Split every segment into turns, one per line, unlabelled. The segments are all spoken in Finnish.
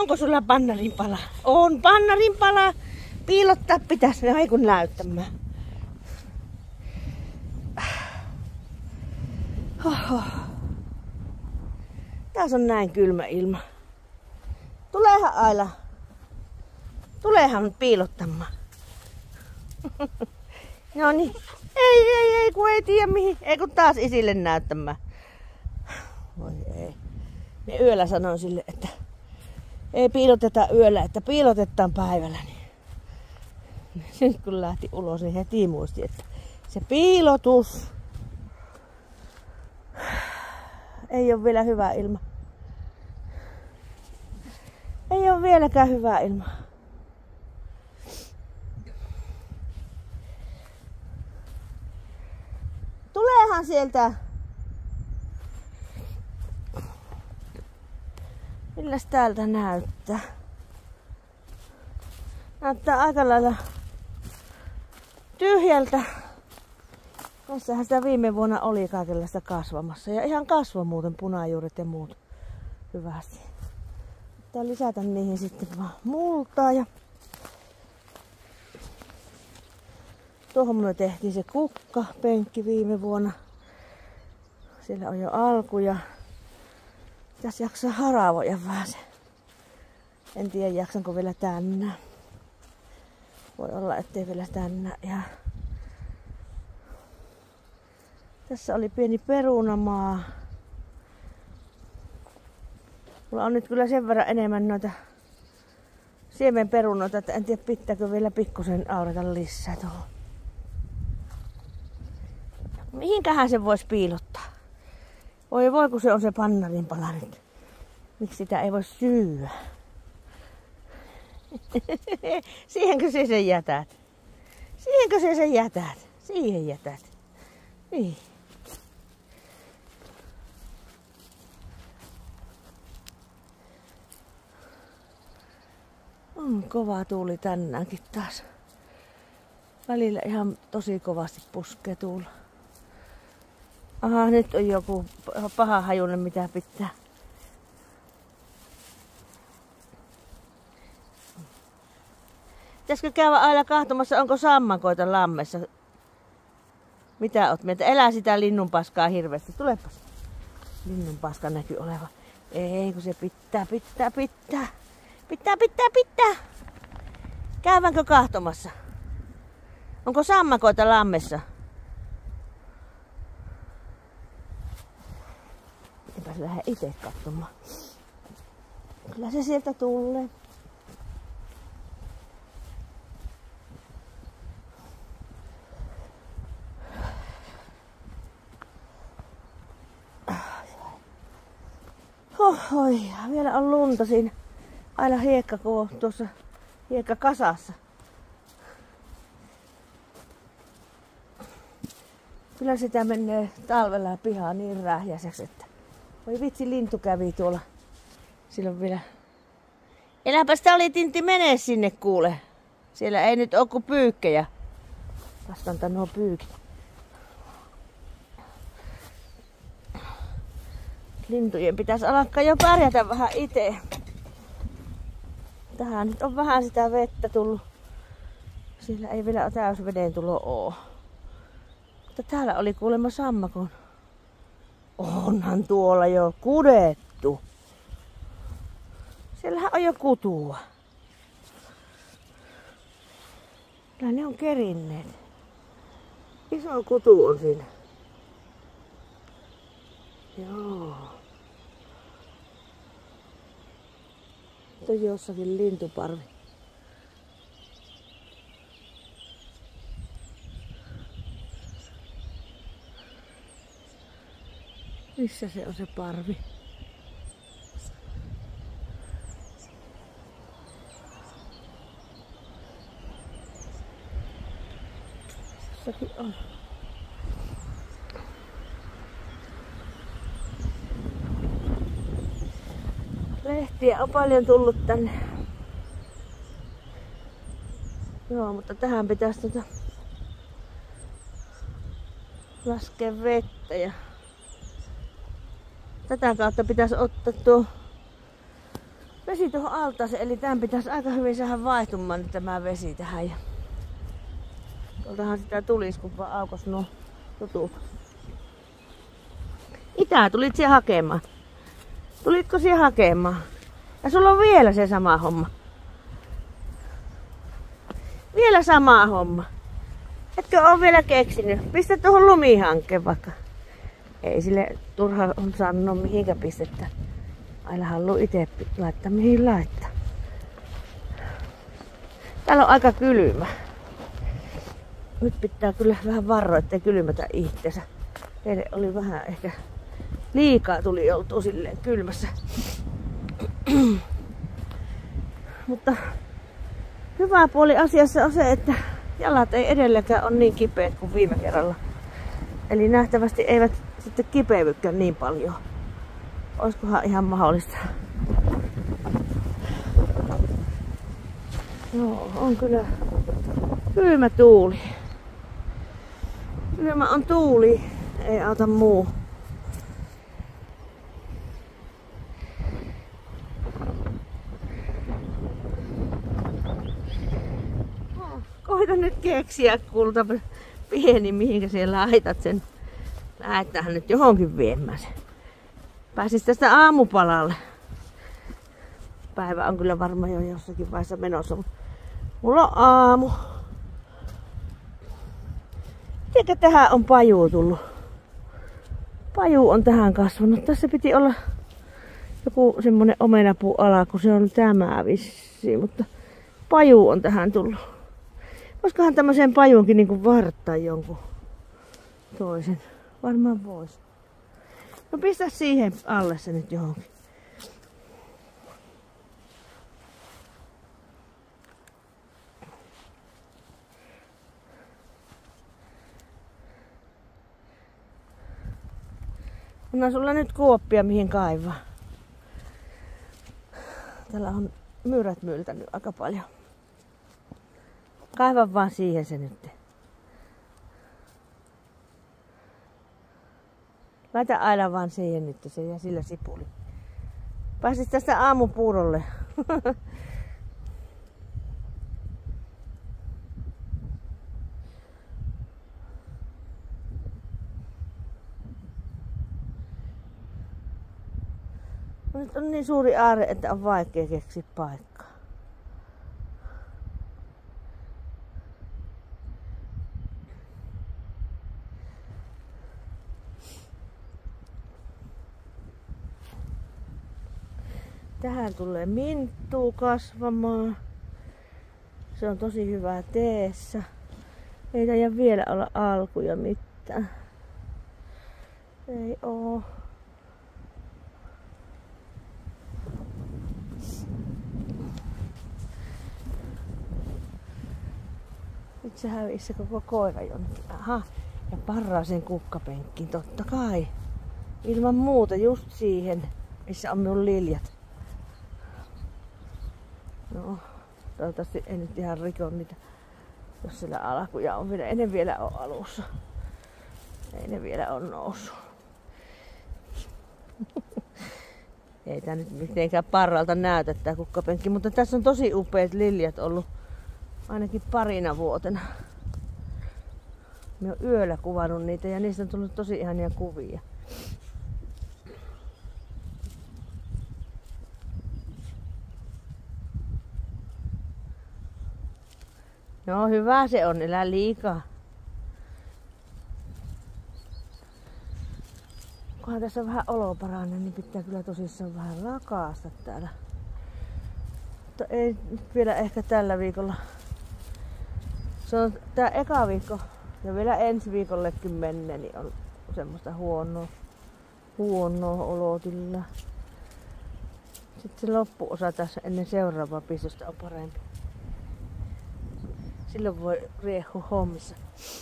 Onko sulla pannarinpala? On pannarinpala. Piilottaa pitäisi, ei kun näyttämään. Oho. Taas on näin kylmä ilma. Tuleehan Aila. Tuleehan piilottamaan. No niin. Ei, kun ei tiedä mihin. Ei kun taas isille näyttämään. Voi ei. Me yöllä sanoin sille, että ei piiloteta yöllä, että piilotetaan päivällä. Niin kun lähti ulos, niin heti muisti, että se piilotus ei ole vielä hyvä ilma. Ei ole vieläkään hyvä ilma. Tuleehan sieltä. Milläs täältä näyttää? Näyttää aika lailla tyhjältä. Tässähän sitä viime vuonna oli kaikenlaista kasvamassa. Ja ihan kasvoi muuten punajuuret ja muut hyvästi. Pitää lisätä niihin sitten vaan multaa. Ja tuohon me tehtiin se kukkapenkki viime vuonna. Siellä on jo alku ja pitäisi jaksaa haravoida vähän se. En tiedä jaksanko vielä tänään. Voi olla ettei vielä tänään ihan. Tässä oli pieni perunamaa. Mulla on nyt kyllä sen verran enemmän noita siemenperunoita, että en tiedä pitääkö vielä pikkusen aurata lisää tuohon. Mihinkähän se voisi piilottaa? Voi kun se on se pannarinpala nyt. Miksi sitä ei voi syödä? Siihenkö se sen jätät? Siihenkö se sen jätät? Siihen jätät. Niin. On kova tuuli tänäänkin taas. Välillä ihan tosi kovasti puskee tuulla. Aha, nyt on joku paha hajunen, mitä pitää. Pitäisikö käydä aina katsomassa, onko sammakoita lammessa? Mitä oot mieltä? Elää sitä linnunpaskaa hirveästi. Tulepas. Linnunpaska näkyy olevan. Ei, kun se pitää. Pitää. Käydäänkö kahtomassa? Onko sammakoita lammessa? Enpäs lähde itse katsomaan. Kyllä se sieltä tulee. Oi, vielä on lunta siinä. Aina hiekka tuossa hiekkakasassa. Kyllä sitä menee talvella pihaan niin rähjäiseksi, että voi vitsi, lintu kävi tuolla. Silloin vielä. Eläpä sitä oli Tintti menee sinne kuule. Siellä ei nyt oo kuin pyykkejä. Vastanta nuo pyykit. Lintujen pitäisi alkaa jo pärjätä vähän itse. Tähän nyt on vähän sitä vettä tullut. Siellä ei vielä täysveden tulo oo. Mutta täällä oli kuulemma sammakon. Onhan tuolla jo kudettu. Siellähän on jo kutua. Kyllä ne on kerinneet. Iso kutu on siinä. Joo. Nyt on jossakin lintuparvi. Missä se on se parvi? Jossakin on. Lehtiä on paljon tullut tänne. Joo, mutta tähän pitäisi laskea vettä ja tätä kautta pitäisi ottaa tuo vesi tuohon altaaseen, eli tämän pitäisi aika hyvin saada vaihtumaan nyt tämä vesi tähän. Ja tuoltahan sitä tulisi, kun vaan aukos nuo tutut. Itä, tulit siellä hakemaan? Tulitko siellä hakemaan? Ja sulla on vielä se sama homma. Vielä sama homma. Etkö ole vielä keksinyt? Pistä tuohon lumihankkeen vaikka. Ei sille turha on sanoa mihinkä pistettä. Aina haluaa itse laittaa mihin laittaa. Täällä on aika kylmä. Nyt pitää kyllä vähän varoa, ettei kylmätä itseensä. Teille oli vähän ehkä liikaa tuli oltua silleen kylmässä. Mutta hyvä puoli asiassa on se, että jalat ei edelleenkään ole niin kipeät kuin viime kerralla. Eli nähtävästi eivät sitten kipeivykään niin paljon. Olisikohan ihan mahdollista? Joo, on kyllä kylmä tuuli. Kylmä on tuuli, ei auta muu. Koita nyt keksiä, kulta pieni, mihinkä siellä laitat sen. Lähettähän nyt johonkin viemään sen. Pääsis tästä aamupalalle. Päivä on kyllä varmaan jo jossakin vaiheessa menossa. Mulla on aamu. Tiedätkö, tähän on paju tullut. Paju on tähän kasvanut. Tässä piti olla joku semmonen omenapuu ala, kun se on tämä vissiin. Mutta paju on tähän tullut. Voisikohan tämmöiseen pajuunkin niinku varttaa jonkun toisen? Varmaan vois. No pistä siihen alle se nyt johonkin. Anna sulla nyt kuoppia mihin kaivaa. Täällä on myyrät myltänyt aika paljon. Kaiva vaan siihen se nyt. Laita aina vaan siihen nyt se ja sillä sipuli. Pääsis tästä aamupuurolle. Nyt on niin suuri aarre, että on vaikea keksiä paikkaa. Tähän tulee minttua kasvamaan. Se on tosi hyvää teessä. Ei taida vielä olla alkuja mitään. Ei oo. Nyt se hävisi se koko koira jonnekin. Aha, ja parraaseen kukkapenkkiin, totta kai. Ilman muuta just siihen, missä on minun liljat. No, toivottavasti en nyt ihan riko niitä, jos siellä alkuja on vielä. Ei ne vielä ole alussa. Ei ne vielä ole noussut. Ei tää nyt mitenkään parralta näytä tää kukkapenkki, mutta tässä on tosi upeat liljat ollut ainakin parina vuotena. Mä oon yöllä kuvannut niitä ja niistä on tullut tosi ihania kuvia. No hyvä se on, elää liikaa. Kunhan tässä vähän olo paranee, niin pitää kyllä tosissaan vähän lakaasta täällä. Mutta ei vielä ehkä tällä viikolla. Se on tää eka viikko ja vielä ensi viikollekin menne, niin on semmoista huonoa olotilla. Sitten se loppuosa tässä ennen seuraavaa pistosta on parempi. Silloin voi riehua hommissa.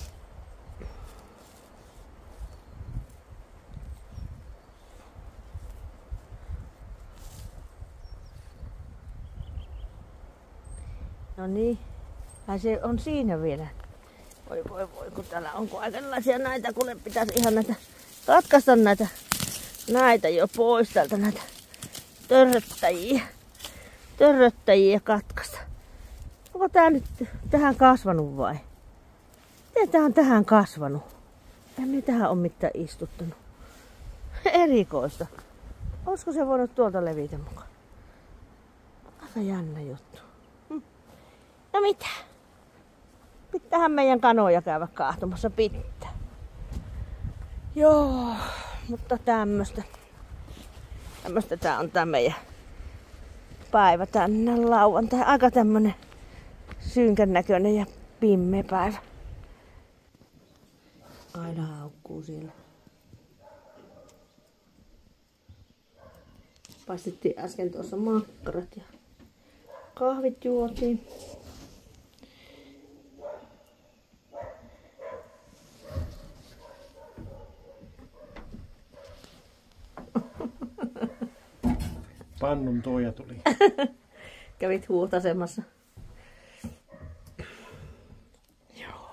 No niin, se on siinä vielä. Voi, kun täällä on kaikenlaisia näitä, kun pitäisi ihan näitä katkaista näitä jo pois täältä näitä törröttäjiä. törröttäjiä katkaista. Onko tää nyt tähän kasvanut vai? Miten tää on tähän kasvanut? En minä tähän ole mitään istuttanut. Erikoista. Olisiko se voinut tuolta levitä mukaan? Aika jännä juttu. No mitä? Pitäähän meidän kanoja käydä kaahtumassa, pitää. Joo, mutta tämmöstä tää on tää meidän päivä tänään lauantai. Aika tämmönen synkän näköinen ja pimmeä päivä. Aina haukkuu siellä. Paistettiin äsken tuossa makkarat ja kahvit juotiin.
Pannun tuoja tuli.
Kävit huuhtasemassa. Joo.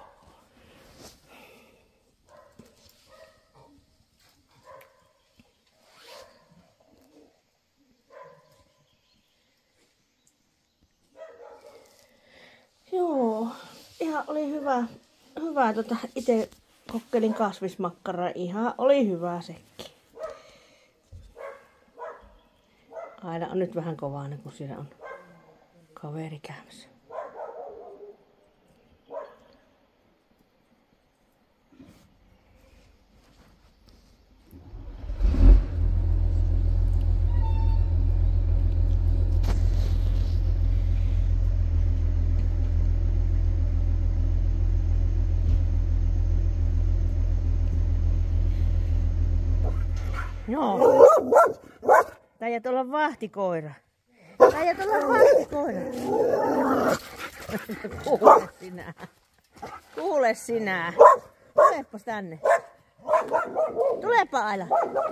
Joo. Ihan oli hyvä itse kokkelin kasvismakkara. Ihan oli hyvä sekin. Aina on nyt vähän kovaa, kun siellä on kaveri käymässä. Joo. Taidat olla vahtikoira. Kuule sinä. Kuule sinä. Tulepas tänne. Tulepa Aila.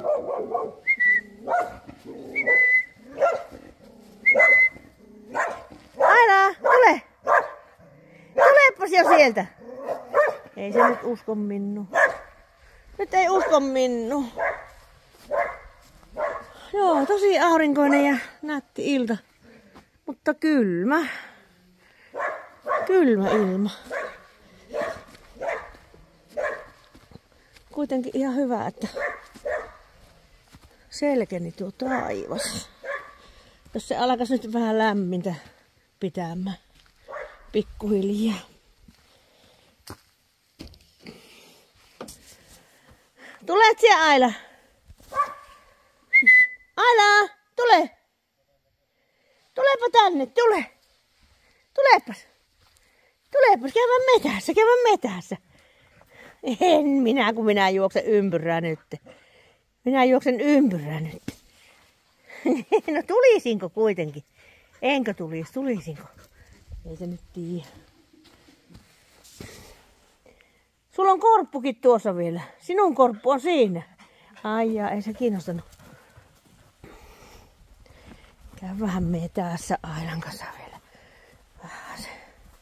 Aila, tule. Tulepas jo sieltä. Ei se nyt usko minua. Nyt ei usko minua. Joo, tosi aurinkoinen ja nätti ilta, mutta kylmä ilma. Kuitenkin ihan hyvä, että selkeni tuo taivas. Jos se alkaisi nyt vähän lämmintä pitämään pikkuhiljaa. Tulet siellä Aila? Aila, tule! Tulepa tänne, tule! Tulepas! Käydään metässä! En minä, kun minä juoksen ympyrää nyt. No tulisinko kuitenkin? Enkö tulisinko? Ei se nyt tiedä. Sulla on korppukin tuossa vielä. Sinun korppu on siinä. Ai jaa, ei se kiinnostanut. Käy vähän metässä Ailan kanssa vielä. Vähän se.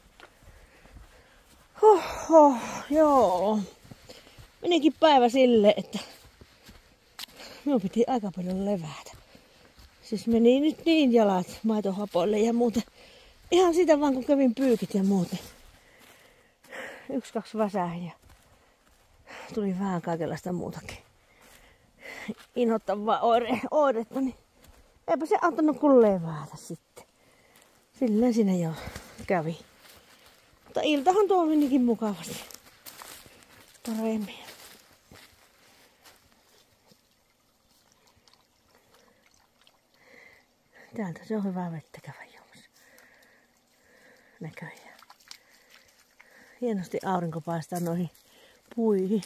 Joo. Menikin päivä silleen, että minun piti aika paljon levätä. Siis meni nyt niin jalat maitohapoille ja muuten. Ihan sitä vaan kun kävin pyykit ja muuten. 1-2 väsähin ja tuli vähän kaikenlaista muutakin. Inhottavaa oiretta, niin eipä se antanut kuin levätä sitten. Silleen siinä jo kävi. Mutta iltahan tuo menikin mukavasti. Paremmin. Täältä se on hyvä vettä käydä juomassa. Näköjään. Hienosti aurinko paistaa noihin puihin.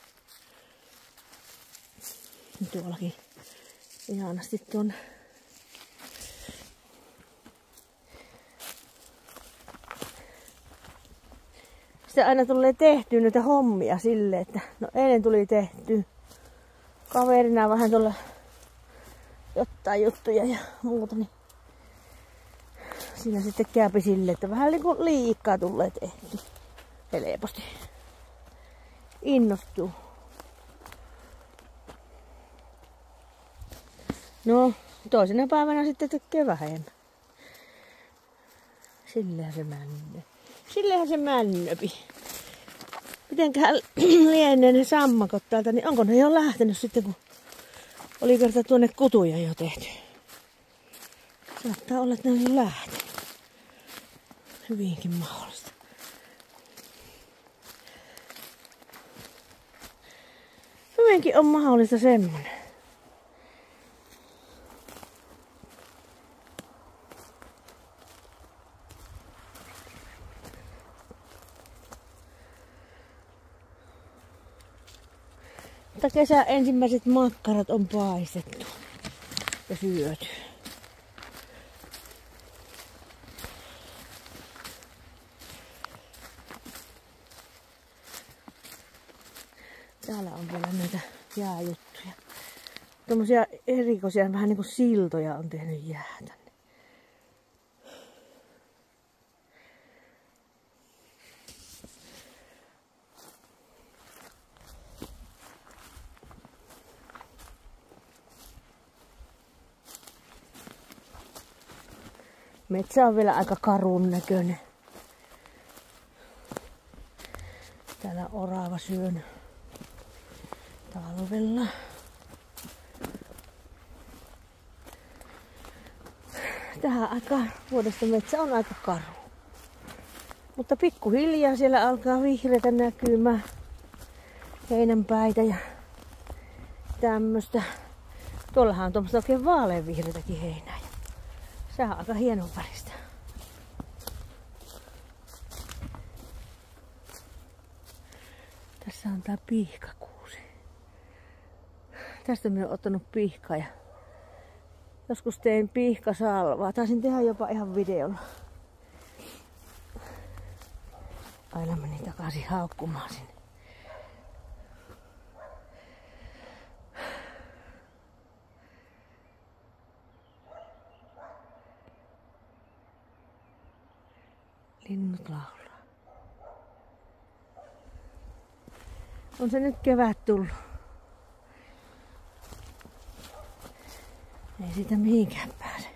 Tuollakin ihanasti tuonne. Sitten aina tulee tehtyä noita hommia silleen, että no eilen tuli tehtyä kaverina vähän tuolla jotain juttuja ja muuta, niin siinä sitten käypi silleen, että vähän niinku liikaa tulee tehty. Helposti innostuu. No, toisena päivänä sitten tekee vähemmän. Sillähän se männö. Sillähän se männöpi. Mitenköhän lienee ne sammakot täältä, niin onko ne jo lähtenyt sitten, kun oli kerta tuonne kutuja jo tehty. Saattaa olla, että ne on lähtenyt. Hyvinkin mahdollista. Hyvinkin on mahdollista semmonen. Mutta kesän ensimmäiset makkarat on paistettu ja syöty. Täällä on vielä näitä jääjuttuja. Tommosia erikoisia, vähän niinku siltoja on tehnyt jää tänne. Metsä on vielä aika karun näköinen. Täällä on orava syönyt talvella. Tähän aikaan vuodesta metsä on aika karu. Mutta pikkuhiljaa siellä alkaa vihreätä näkymään. Heinänpäitä ja tämmöstä. Tuollahan on tuommoista oikein vaaleanvihreätäkin heinää. Sehän on aika hienon väristä. Tässä on tää pihkakuusi. Tästä minä olen ottanut pihkaa ja joskus tein pihkasalvaa. Taisin tehdä jopa ihan videolla. Aina meni takaisin haukkumaan sinne. Linnut laulaa. On se nyt kevät tullut. Ei siitä mihinkään pääse.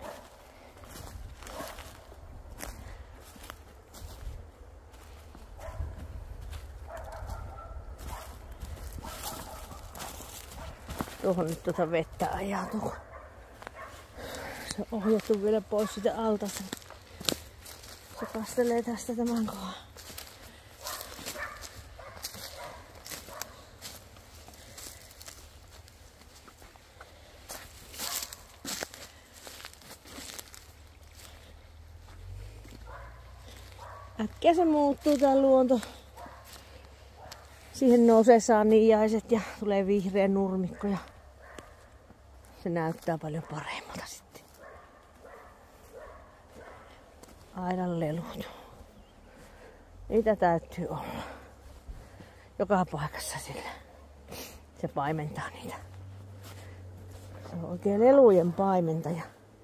Tuohon nyt tuota vettä ajautuu. Se on ohjattu vielä pois sitä altasta. Se kastelee tästä tämän kohan. Äkkiä se muuttuu tää luonto. Siihen nousee saaniaiset ja tulee vihreä nurmikko ja se näyttää paljon paremmalta sitten. Aidan lelut. Niitä täytyy olla. Joka paikassa sillä. Se paimentaa niitä. Se on oikein lelujen paimentaja.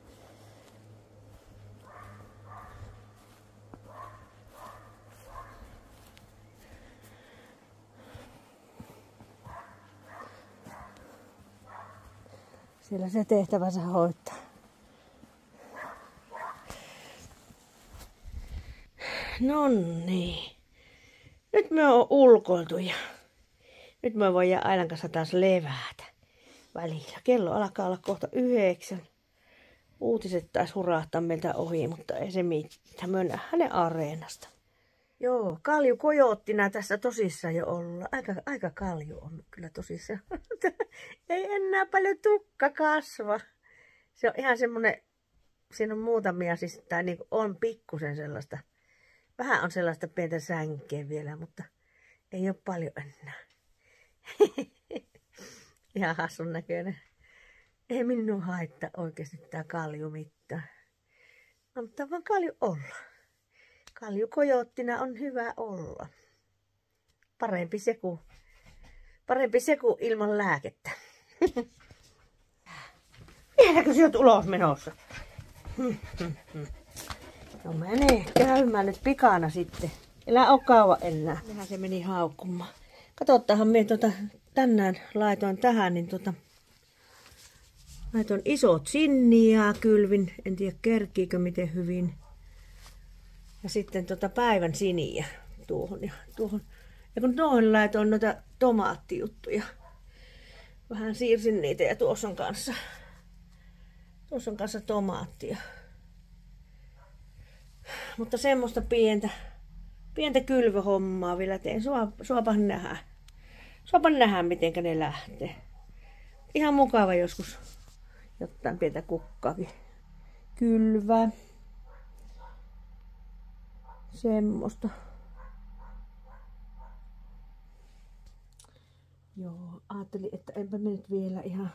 Siellä se tehtävänsä hoitaa. Nonnii. Nyt me on ulkoiltu ja nyt me voidaan Aidan kanssa taas levätä välillä. Kello alkaa olla kohta 9. Uutiset taas hurahtaa meiltä ohi, mutta ei se mitään. Me nähdään ne areenasta. Joo, kaljukojoottina tässä tosissaan jo olla. Aika kalju on kyllä tosissaan. Ei enää paljon tukka kasva. Se on ihan semmonen, siinä on muutamia siis, tai niin on pikkusen sellaista. Vähän on sellaista pientä sänkeä vielä, mutta ei ole paljon enää. Ihan hassun näköinen. Ei minun haittaa oikeasti tää kalju mitään. Antaa vaan kalju olla. Kaljukojoottina on hyvä olla. Parempi se kuin ilman lääkettä. Vieläkö sä oot ulos menossa? No menee käymään nyt pikana sitten. Elä oo kauan enää. Nehän se meni haukkumaan. Katsottahan minä tänään laitoin tähän, niin laitoin isot sinniä kylvin. En tiedä kerkiikö miten hyvin. Ja sitten päivän siniä tuohon. Ja kun tuohon laitoin noita tomaattijuttuja. Vähän siirsin niitä ja tuossa on kanssa tomaattia. Mutta semmoista pientä kylvöhommaa vielä teen. Suopahan nähdä, mitenkä ne lähtee. Ihan mukava joskus jotain pientä kukkaakin kylvää. Semmoista. Joo, ajattelin, että enpä me nyt vielä ihan...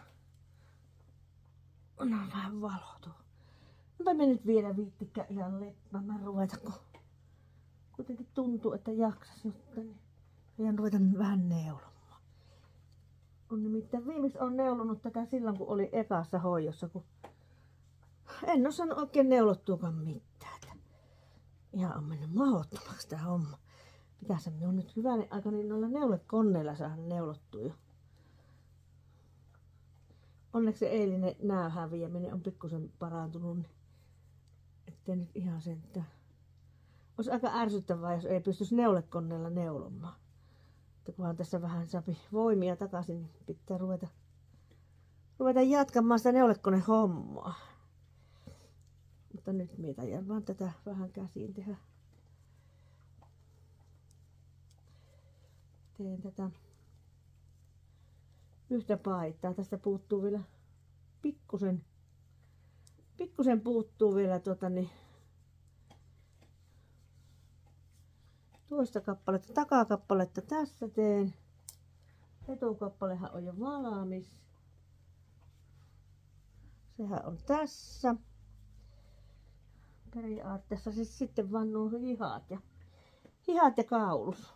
No vähän valoa. Enpä me nyt vielä viittikään ihan leppämään ruveta, kun kuitenkin tuntuu, että jaksas jotain. Niin ihan ruveta vähän neulomaan. On nimittäin viimeksi on neulonut tätä silloin, kun oli ekassa hoidossa, kun en ole saanut oikein neulottuakaan mitään. Ihan on mennyt mahdottomaksi tää homma. Pitäisi minun nyt hyvänen aika niin noilla neulekoneilla saada neulottua jo. Onneksi se eilinen näähäviäminen on pikkusen parantunut, niin ettei nyt ihan sentään. Olisi aika ärsyttävää, jos ei pystyisi neulekoneella neulomaan. Että kunhan tässä vähän saapi voimia takaisin, niin pitää ruveta jatkamaan sitä neulekonehommaa. Mutta nyt minä jään vaan tätä vähän käsiin tehdä. Teen tätä yhtä paitaa. Tästä puuttuu vielä pikkusen puuttuu vielä toista kappaletta, takakappaletta tässä teen. Etukappalehan on jo valmis. Sehän on tässä. Periaatteessa siis sitten vaan nuo hihat ja kaulus.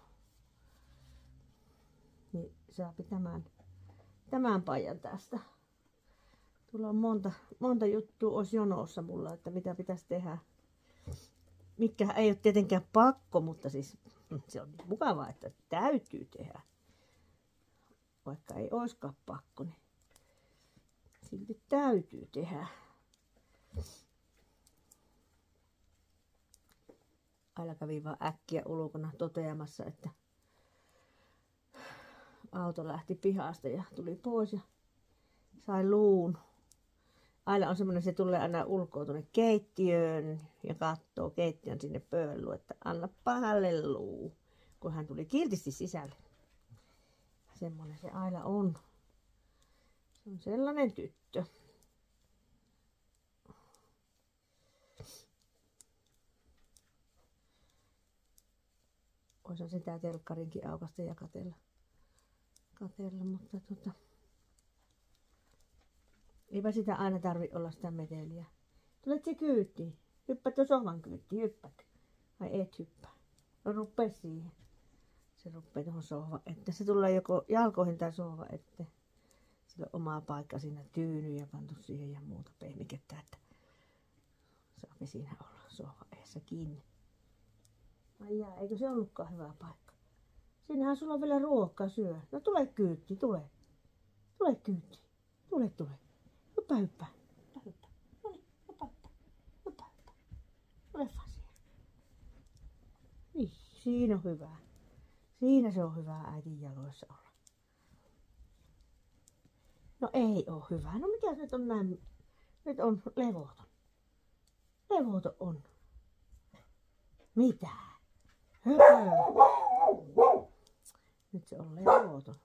Niin saapi tämän paijan tästä. Tuolla on monta juttua olisi jonossa mulla, että mitä pitäisi tehdä. Mitkä ei ole tietenkään pakko, mutta siis se on mukavaa, että täytyy tehdä. Vaikka ei olisikaan pakko, niin silti täytyy tehdä. Aila kävi vaan äkkiä ulkona toteamassa, että auto lähti pihasta ja tuli pois ja sai luun. Aila on semmoinen, se tulee aina ulkoa tuonne keittiöön ja katsoo keittiön sinne pöydän, että annapa hänelle luu, kun hän tuli kiltisti sisälle. Semmoinen se Aila on. Se on sellainen tyttö. Voisin sitä telkkarinkin aukasta ja katella, mutta eipä sitä aina tarvi olla sitä meteliä. Tulet se kyytiin. Hyppät jo sohvan kyytiin, hyppät. Vai et hyppää? No ruppee siihen. Se ruppee tuohon sohvan, että se tulee joko jalkoihin tai sohva, että sillä on oma paikka siinä tyyny ja pantu siihen ja muuta pehmikettä, että saapi siinä olla sohvan eessä kiinni. Ai jaa, eikö se ollutkaan hyvä paikka? Siinähän sulla on vielä ruokaa syö. No tule kyytiin, tule. Tule kyytiin. Tule. Hyppää. No niin, hyppää. Tule vaan siihen. Niin, siinä on hyvä. Siinä se on hyvä äitin jaloissa olla. No ei oo hyvä. No mikä nyt on näin? Nyt on levoton. Levoton on. Mitä? Höpö. Nyt se on levoton.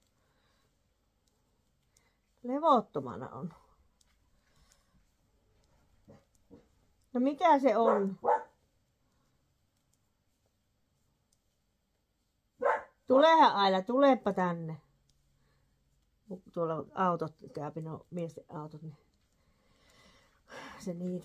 Levottomana on. No mikä se on? Tulehan Aila, tulepa tänne. Tuolla on autot, käypi no miesten autot, niin se niitä.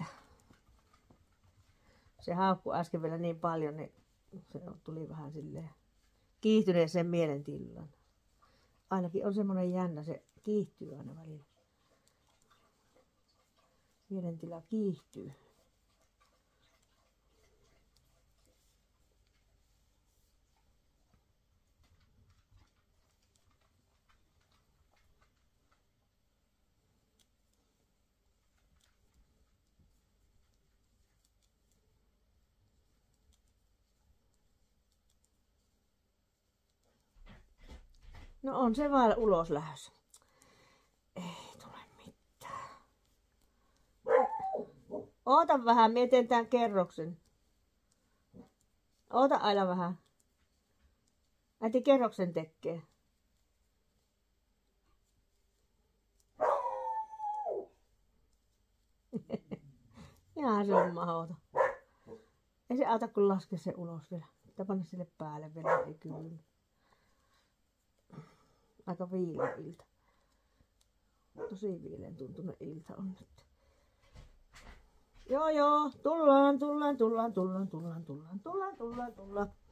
Se haukkui äsken vielä niin paljon, niin se tuli vähän silleen kiihtyneeseen mielentilaan. Ainakin on semmoinen jännä, se kiihtyy aina välillä. Mielentila kiihtyy. No on se vaan ulos lähdössä. Ei tule mitään. Oota vähän, mietin tämän kerroksen. Oota aina vähän. Äiti kerroksen tekee. Ihan se on mahdoton. Ei se auta kun laske se ulos vielä. Pitää panna sille päälle vielä, ei kyllä. Aika viileä ilta. Tosi viileän tuntunut ilta on nyt. Joo, tullaan.